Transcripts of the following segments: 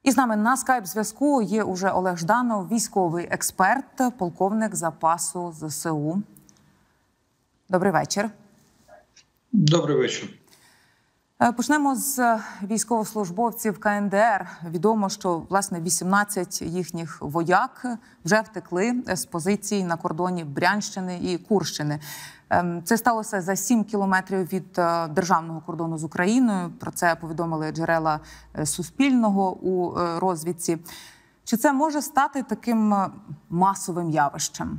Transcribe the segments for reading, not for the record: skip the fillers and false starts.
І з нами на скайп-зв'язку є уже Олег Жданов, військовий експерт, полковник запасу ЗСУ. Добрий вечір. Добрий вечір. Почнемо з військовослужбовців КНДР. Відомо, що, власне, 18 їхніх вояк вже втекли з позицій на кордоні Брянщини і Курщини. Це сталося за 7 кілометрів від державного кордону з Україною. Про це повідомили джерела Суспільного у розвідці. Чи це може стати таким масовим явищем?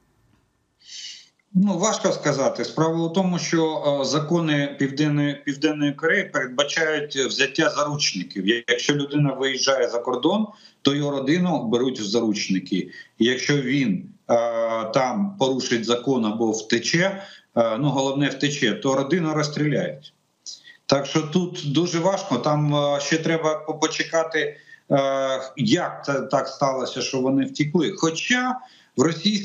Важко сказати. Справа у тому, що закони Південної Кореї передбачають взяття заручників. Якщо людина виїжджає за кордон, то його родину беруть в заручники. І якщо він там порушить закон або втече, головне втече, то родину розстріляють. Так що тут дуже важко. Там ще треба почекати, як так сталося, що вони втекли. Хоча в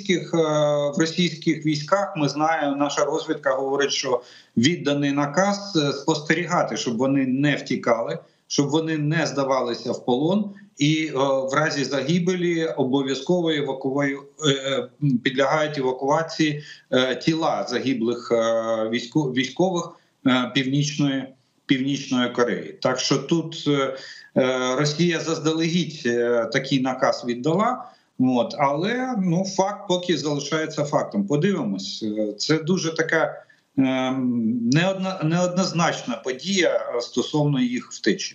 російських військах, ми знаємо, наша розвідка говорить, що відданий наказ спостерігати, щоб вони не втікали, щоб вони не здавалися в полон, і в разі загибелі обов'язково підлягають евакуації тіла загиблих військових Північної Кореї. Так що тут Росія заздалегідь такий наказ віддала. Але факт поки залишається фактом. Подивимось, це дуже така неоднозначна подія стосовно їх втечі.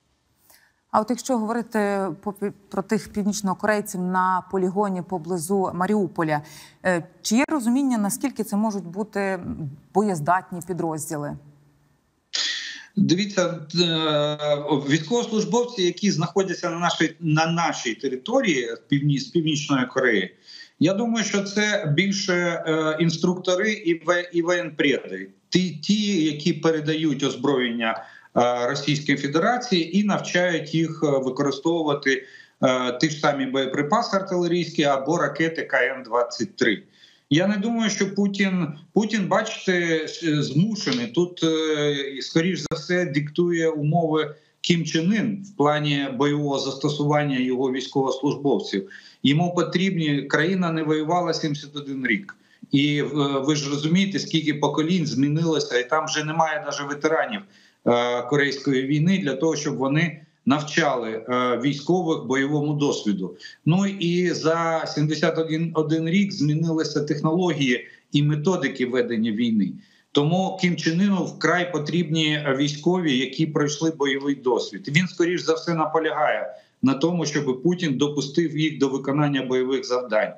А от якщо говорити про тих північнокорейців на полігоні поблизу Маріуполя, чи є розуміння, наскільки це можуть бути боєздатні підрозділи? Дивіться, військовослужбовці, які знаходяться на нашій території з Північної Кореї, я думаю, що це більше інструктори і воєнпреди. Ті, які передають озброєння Російської Федерації і навчають їх використовувати ті ж самі боєприпаси артилерійські або ракети КН-23. Я не думаю, що Путін, бачите, змушений. Тут, скоріш за все, диктує умови Кім Чен Ін в плані бойового застосування його військовослужбовців. Йому потрібні, країна не воювала 71 рік. І ви ж розумієте, скільки поколінь змінилося, і там вже немає навіть ветеранів Корейської війни для того, щоб вони навчали військових бойовому досвіду. І за 71 рік змінилися технології і методики ведення війни. Тому Кім Чен Іну вкрай потрібні військові, які пройшли бойовий досвід. Він, скоріш за все, наполягає на тому, щоб Путін допустив їх до виконання бойових завдань.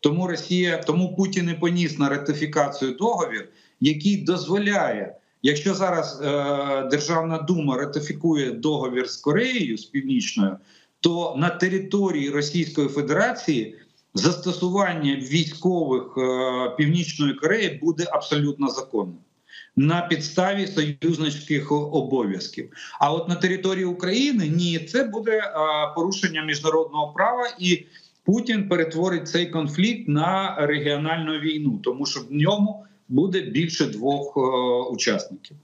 Тому Путін і поніс на ратифікацію договір, який дозволяє, якщо зараз Державна дума ратифікує договір з Кореєю, з Північною, то на території Російської Федерації застосування військових Північної Кореї буде абсолютно законним на підставі союзницьких обов'язків. А от на території України ні, це буде порушення міжнародного права, і Путін перетворить цей конфлікт на регіональну війну, тому що в ньому буде більше двох учасників.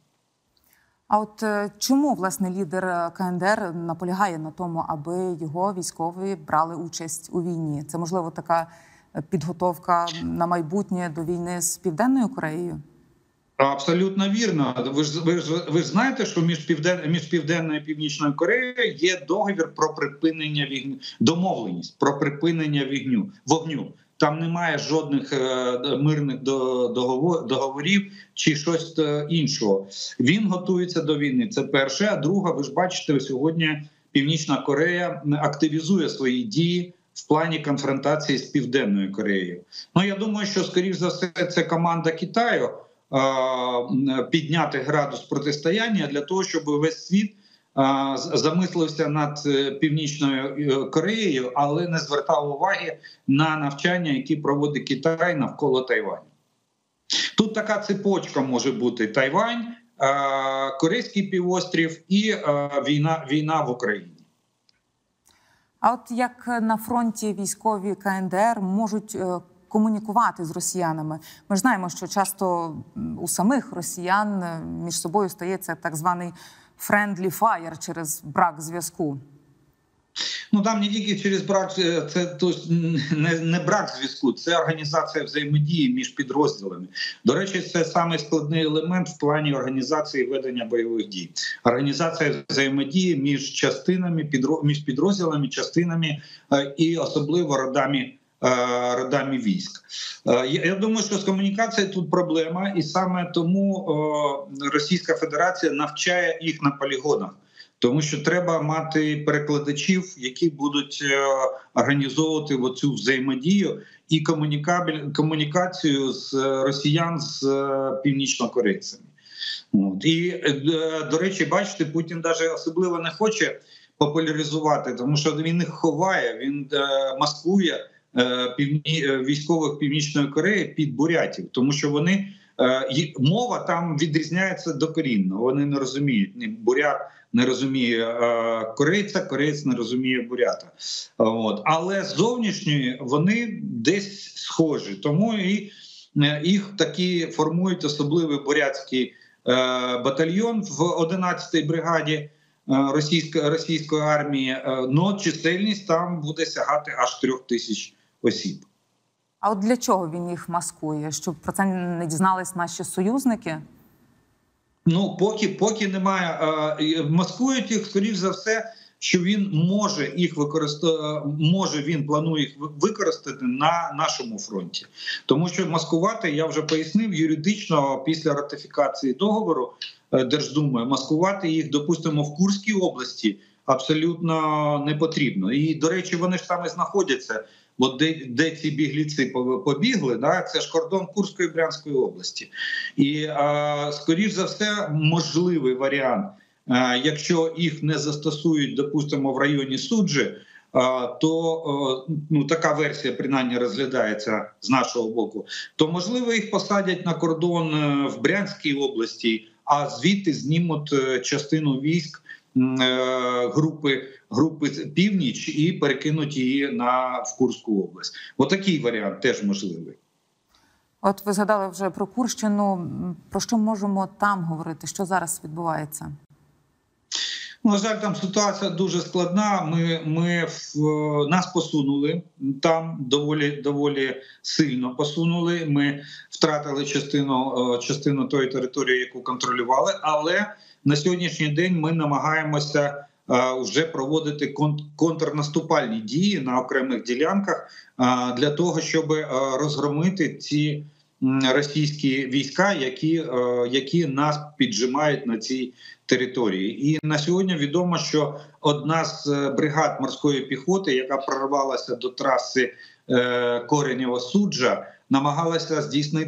А от чому, власне, лідер КНДР наполягає на тому, аби його військові брали участь у війні? Це, можливо, така підготовка на майбутнє до війни з Південною Кореєю? Абсолютно вірно. Ви ж знаєте, що між Південною і Північною Кореєю є договір про припинення вогню, домовленість про припинення вогню. Там немає жодних мирних договорів чи щось іншого. Він готується до війни. Це перше. А друге, ви ж бачите, сьогодні Північна Корея активізує свої дії в плані конфронтації з Південною Кореєю. Я думаю, що, скоріш за все, це команда Китаю підняти градус протистояння для того, щоб весь світ замислився над Північною Кореєю, але не звертав уваги на навчання, які проводить Китай навколо Тайваню. Тут така цепочка може бути: Тайвань, Корейський півострів і війна в Україні. А от як на фронті військові КНДР можуть комунікувати з росіянами? Ми ж знаємо, що часто у самих росіян між собою стається так званий friendly fire через брак зв'язку. Ну там не тільки через брак, це не брак зв'язку, це організація взаємодії між підрозділами. До речі, це самий складний елемент в плані організації ведення бойових дій. Організація взаємодії між частинами, між підрозділами, частинами і особливо родами військ. Я думаю, що з комунікацією тут проблема, і саме тому Російська Федерація навчає їх на полігонах. Тому що треба мати перекладачів, які будуть організовувати оцю взаємодію і комунікацію з росіян з північнокорейцями. І, до речі, бачите, Путін навіть особливо не хоче популяризувати, тому що він їх ховає, він маскує військових Північної Кореї під бурятів, тому що вони мова там відрізняється докорінно. Вони не розуміють, ні бурят не розуміє корейця, кореєць не розуміє бурята. Але зовнішні вони десь схожі, тому і їх такі формують особливий бурятський батальйон в 11-й бригаді російської армії, но чисельність там буде сягати аж 3000 осіб. А от для чого він їх маскує? Щоб про це не дізнались наші союзники? Ну, поки немає. Маскують їх, скоріш за все, що він може їх він планує їх використати на нашому фронті. Тому що маскувати, я вже пояснив, юридично після ратифікації договору Держдумою, маскувати їх, допустимо, в Курській області абсолютно не потрібно. І, до речі, вони ж там і знаходяться. От де ці бігліці побігли, да, це ж кордон Курської і Брянської області. І, скоріш за все, можливий варіант, якщо їх не застосують, допустимо, в районі Суджі, то така версія, принаймні, розглядається з нашого боку, то, можливо, їх посадять на кордон в Брянській області, а звідти знімуть частину військ групи «Північ» і перекинуть її в Курську область. Отакий варіант теж можливий. От ви згадали вже про Курщину. Про що можемо там говорити? Що зараз відбувається? На жаль, там ситуація дуже складна. Нас посунули там, доволі сильно посунули. Ми втратили частину тої території, яку контролювали, але на сьогоднішній день ми намагаємося вже проводити контрнаступальні дії на окремих ділянках для того, щоб розгромити ці російські війська, які нас піджимають на цій території. І на сьогодні відомо, що одна з бригад морської піхоти, яка прорвалася до траси Коренєво-Суджа, намагалася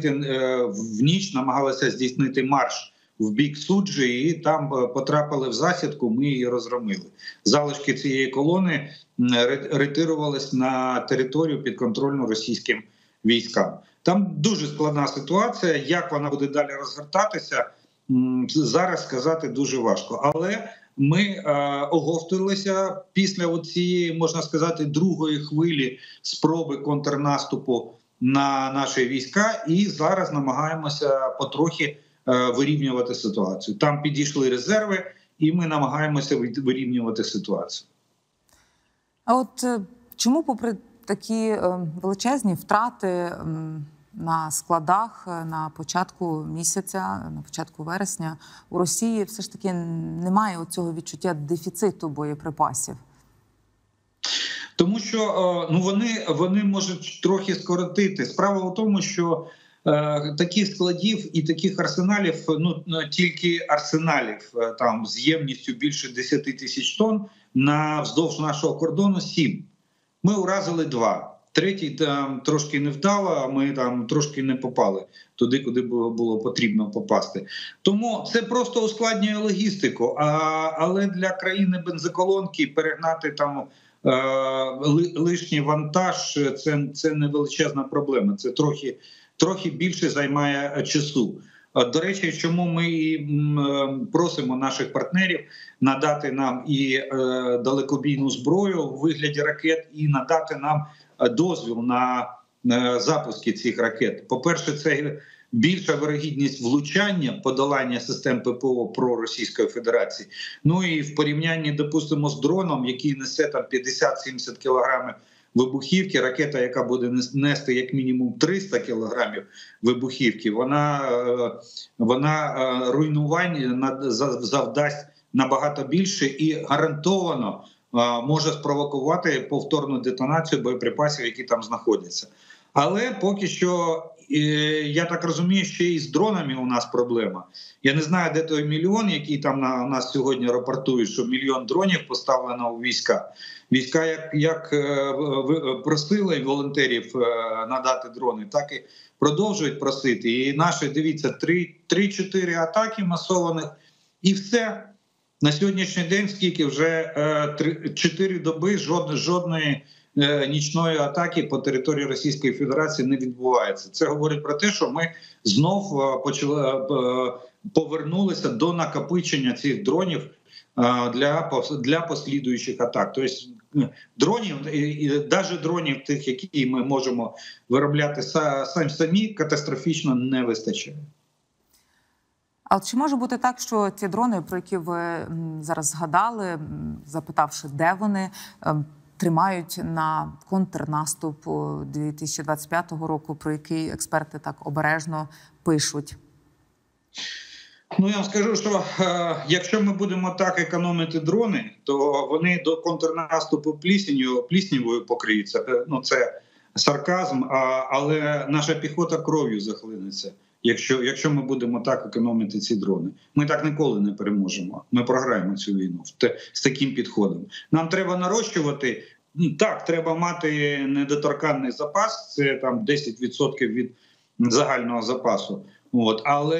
здійснити марш в бік Суджі, і там потрапили в засідку, ми її розгромили. Залишки цієї колони ретирувались на територію підконтрольну російським військам. Там дуже складна ситуація, як вона буде далі розгортатися, зараз сказати дуже важко. Але ми оговтувалися після цієї, можна сказати, другої хвилі спроби контрнаступу на наші війська, і зараз намагаємося потрохи вирівнювати ситуацію. Там підійшли резерви, і ми намагаємося вирівнювати ситуацію. А от чому, попри такі величезні втрати на складах на початку місяця, на початку вересня, у Росії все ж таки немає цього відчуття дефіциту боєприпасів? Тому що вони можуть трохи скоротити. Справа в тому, що таких складів і таких арсеналів, тільки арсеналів там з ємністю більше 10 тисяч тонн вздовж нашого кордону 7. Ми уразили 2. Третій там трошки не вдало, а ми там трошки не попали туди, куди було потрібно попасти. Тому це просто ускладнює логістику. Але для країни бензоколонки перегнати там лишній вантаж – це не величезна проблема. Це трохи більше займає часу. До речі, чому ми просимо наших партнерів надати нам і далекобійну зброю у вигляді ракет, і надати нам дозвіл на запуски цих ракет. По-перше, більша вирогідність влучання, подолання систем ППО проросійської Федерації. Ну і в порівнянні, допустимо, з дроном, який несе там 50-70 кілограмів вибухівки, ракета, яка буде нести як мінімум 300 кілограмів вибухівки, вона руйнувань завдасть набагато більше і гарантовано може спровокувати повторну детонацію боєприпасів, які там знаходяться. Але поки що, я так розумію, ще і з дронами у нас проблема. Я не знаю, де той мільйон, який там у нас сьогодні рапортують, що мільйон дронів поставлено у війська. Війська як просили волонтерів надати дрони, так і продовжують просити. І наші, дивіться, 3-4 атаки масованих і все. На сьогоднішній день скільки вже 4 доби жодної нічної атаки по території Російської Федерації не відбувається. Це говорить про те, що ми знов повернулися до накопичення цих дронів для послідуючих атак. Тобто дронів, і навіть дронів тих, які ми можемо виробляти самі, катастрофічно не вистачає. А от чи може бути так, що ті дрони, про які ви зараз згадали, запитавши, де вони, тримають на контрнаступ 2025 року, про який експерти так обережно пишуть? Ну, я вам скажу, що якщо ми будемо так економити дрони, то вони до контрнаступу пліснявою покриються. Ну, це сарказм, але наша піхота кров'ю захлинеться. Якщо ми будемо так економити ці дрони, ми так ніколи не переможемо. Ми програємо цю війну з таким підходом. Нам треба нарощувати. Так, треба мати недоторканний запас, це там 10% від загального запасу. Але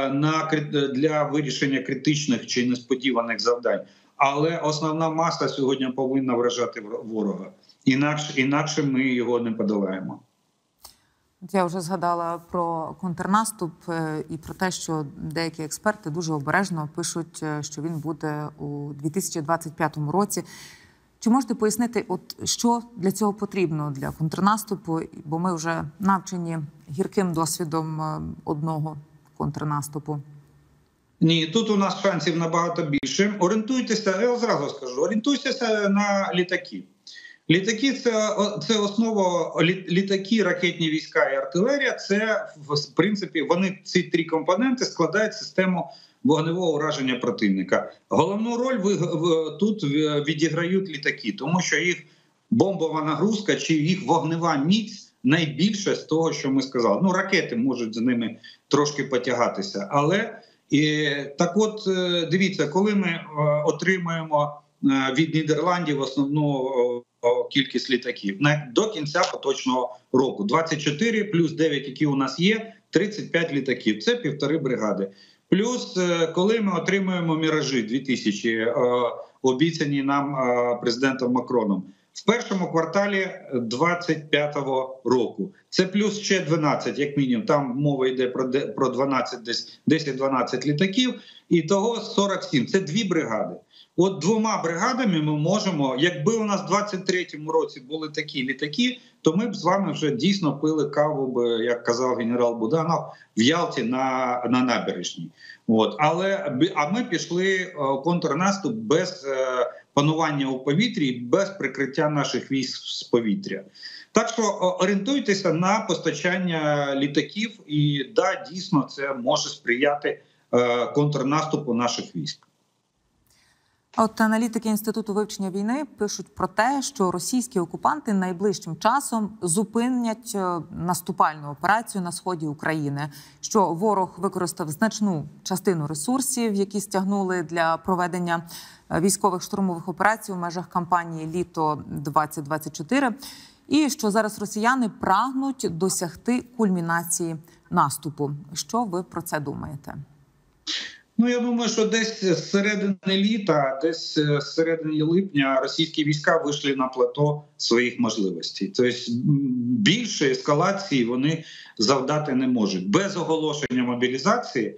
для вирішення критичних чи несподіваних завдань. Але основна маса сьогодні повинна вражати ворога. Інакше ми його не подолаємо. Я вже згадала про контрнаступ і про те, що деякі експерти дуже обережно пишуть, що він буде у 2025 році. Чи можете пояснити, що для цього потрібно, для контрнаступу? Бо ми вже навчені гірким досвідом одного контрнаступу. Ні, тут у нас шансів набагато більше. Орієнтуйтеся, я зразу скажу, орієнтуйтеся на літаки. Літаки – це основа, літаки, ракетні війська і артилерія – це, в принципі, ці 3 компоненти складають систему вогневого ураження противника. Головну роль тут відіграють літаки, тому що їх бомбова нагрузка чи їх вогнева міць найбільше з того, що ми сказали. Ну, ракети можуть з ними трошки потягатися. Але, так от, дивіться, коли ми отримуємо від Нідерландів основну кількість літаків до кінця поточного року. 24 плюс 9, які у нас є, 35 літаків. Це 1,5 бригади. Плюс, коли ми отримуємо «Міражі» 2000, обіцяні нам президентом Макроном, в першому кварталі 25-го року. Це плюс ще 12, як мінімум. Там мова йде про 10-12 літаків. І того 47. Це 2 бригади. От 2 бригадами ми можемо, якби у нас в 23-му році були такі літаки, то ми б з вами вже дійсно пили каву, як казав генерал Буданов, в Ялті на набережній. А ми пішли контрнаступ без панування у повітрі, без прикриття наших військ з повітря. Так що орієнтуйтеся на постачання літаків і, да, дійсно, це може сприяти контрнаступу наших військ. От аналітики Інституту вивчення війни пишуть про те, що російські окупанти найближчим часом зупинять наступальну операцію на сході України, що ворог використав значну частину ресурсів, які стягнули для проведення військових штурмових операцій у межах кампанії «Літо-2024», і що зараз росіяни прагнуть досягти кульмінації наступу. Що ви про це думаєте? Ну, я думаю, що десь з середини літа, десь з середини липня російські війська вийшли на плато своїх можливостей. Тобто більше ескалації вони завдати не можуть. Без оголошення мобілізації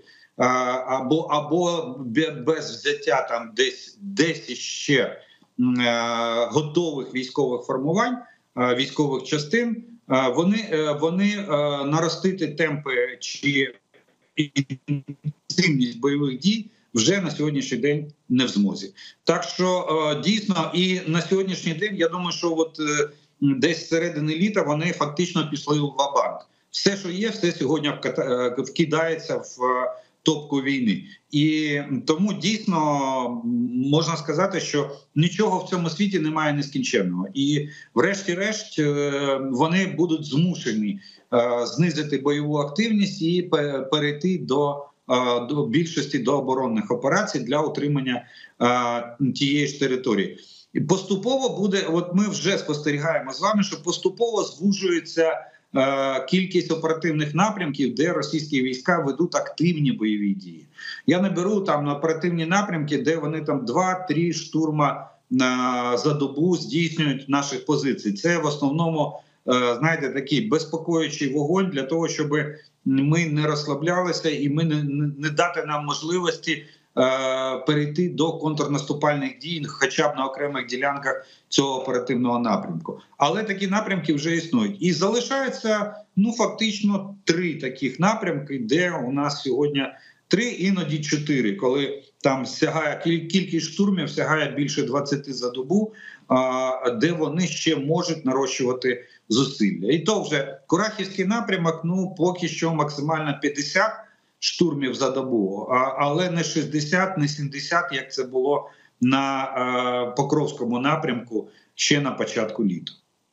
або без взяття там десь іще готових військових формувань, військових частин, вони наростити темпи чи інтенсивність бойових дій вже на сьогоднішній день не в змозі. Так що дійсно і на сьогоднішній день, я думаю, що от десь з середини літа вони фактично пішли в ва-банк. Все, що є, все сьогодні вкидається в топку війни. І тому дійсно можна сказати, що нічого в цьому світі немає нескінченного. І врешті-решт вони будуть змушені знизити бойову активність і перейти до більшості до оборонних операцій для утримання тієї ж території. І поступово буде, от ми вже спостерігаємо з вами, що поступово звужується кількість оперативних напрямків, де російські війська ведуть активні бойові дії. Я не беру там на оперативні напрямки, де вони там 2-3 штурма за добу здійснюють наших позицій. Це в основному, знаєте, такий безпокоючий вогонь для того, щоб ми не розслаблялися і ми не дати нам можливості перейти до контрнаступальних дій, хоча б на окремих ділянках цього оперативного напрямку. Але такі напрямки вже існують. І залишається, фактично 3 таких напрямки, де у нас сьогодні 3, іноді 4, коли там сягає кількість штурмів, сягає більше 20 за добу, де вони ще можуть нарощувати зусилля. І то вже Курахівський напрямок, поки що максимально 50 штурмів за добу, але не 60, не 70, як це було на Покровському напрямку ще на початку літа.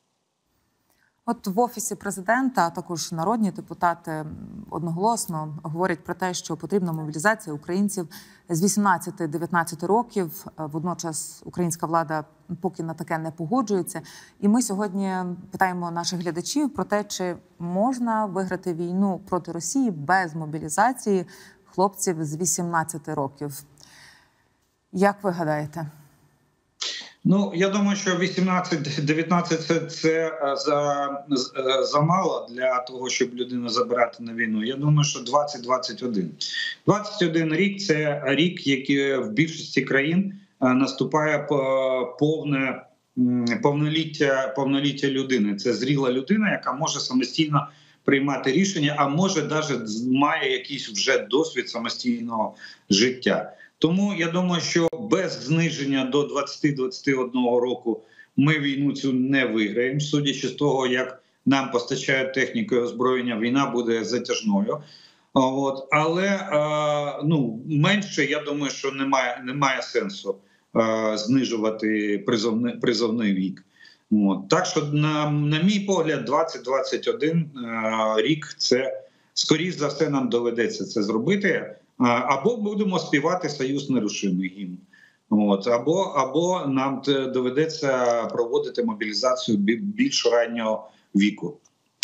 От в Офісі президента, а також народні депутати одноголосно говорять про те, що потрібна мобілізація українців з 18-19 років. Водночас українська влада поки на таке не погоджується. І ми сьогодні питаємо наших глядачів про те, чи можна виграти війну проти Росії без мобілізації хлопців з 18 років. Як ви гадаєте? Я думаю, що 18-19 – це замало для того, щоб людину забирати на війну. Я думаю, що 20-21. 21 рік – це рік, який в більшості країн наступає повноліття людини. Це зріла людина, яка може самостійно приймати рішення, а може навіть має якийсь вже досвід самостійного життя. Тому я думаю, що без зниження до 20-21 року ми війну цю не виграємо. Судячи з того, як нам постачають техніку і озброєння, війна буде затяжною. Але менше, я думаю, що немає сенсу знижувати призовний вік. Так що, на мій погляд, 20-21 рік – це, скоріш за все, нам доведеться це зробити. Або будемо співати «Союз нерушимий» гімн. Або нам доведеться проводити мобілізацію більш раннього віку.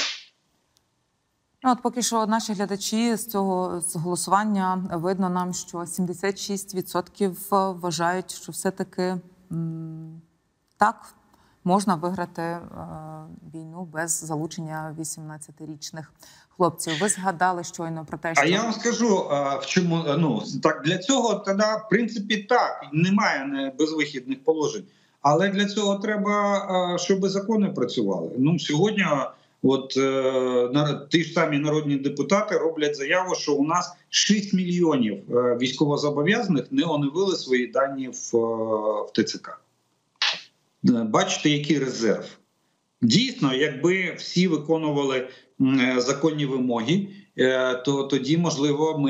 От поки що наші глядачі з голосування видно нам, що 76% вважають, що все-таки так, можна виграти війну без залучення 18-річних хлопців. Ви згадали щойно про те, що... А я вам скажу, в чому, так, для цього тоді, в принципі, так, немає безвихідних положень. Але для цього треба, щоб закони працювали. Сьогодні ті ж самі народні депутати роблять заяву, що у нас 6 мільйонів військовозобов'язаних не оновили свої дані в ТЦК. Бачите, який резерв. Дійсно, якби всі виконували законні вимоги, то тоді, можливо,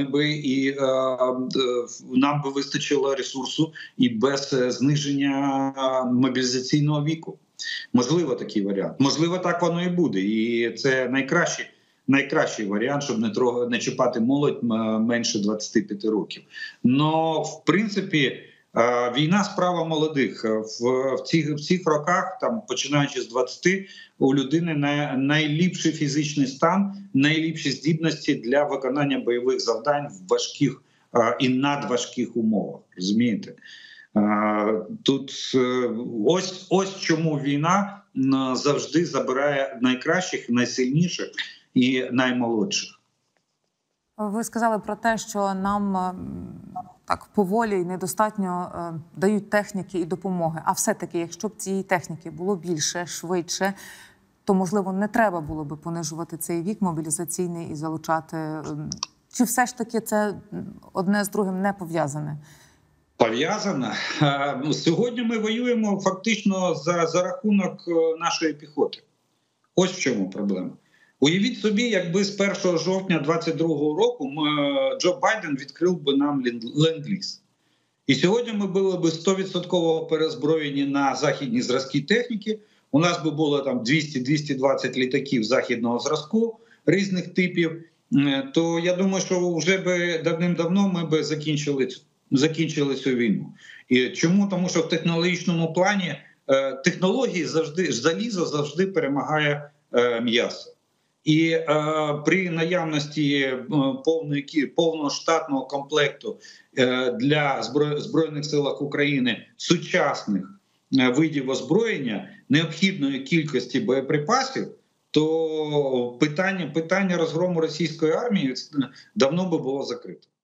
нам би вистачило ресурсу і без зниження мобілізаційного віку. Можливо, такий варіант. Можливо, так воно і буде. І це найкращий варіант, щоб не чіпати молодь менше 25 років. Но, в принципі, війна – справа молодих. В цих роках, починаючи з 20, у людини найліпший фізичний стан, найліпші здібності для виконання бойових завдань в важких і надважких умовах. Розумієте? Тут ось чому війна завжди забирає найкращих, найсильніших і наймолодших. Ви сказали про те, що нам так поволі і недостатньо дають техніки і допомоги. А все-таки, якщо б цієї техніки було більше, швидше, то, можливо, не треба було би понижувати цей вік мобілізаційний і залучати? Чи все ж таки це одне з другим не пов'язане? Пов'язано. Сьогодні ми воюємо фактично за рахунок нашої піхоти. Ось в чому проблема. Уявіть собі, якби з 1 жовтня 2022 року Джо Байден відкрив би нам ленд-ліз. І сьогодні ми були б 100% перезброєні на західні зразки техніки. У нас би було там 200-220 літаків західного зразку різних типів. То я думаю, що вже би давним-давно ми би закінчили цю війну. І чому? Тому що в технологічному плані технології завжди, залізо завжди перемагає м'ясо. І при наявності повного штатного комплекту для Збройних сил України сучасних видів озброєння, необхідної кількості боєприпасів, то питання розгрому російської армії давно би було закрито.